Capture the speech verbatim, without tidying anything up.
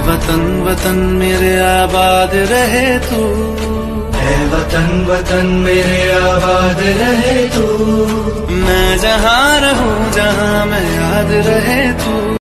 वतन वतन मेरे आबाद रहे तू, है वतन वतन मेरे आबाद रहे तू। मैं जहाँ रहूँ जहाँ मैं याद रहे तू।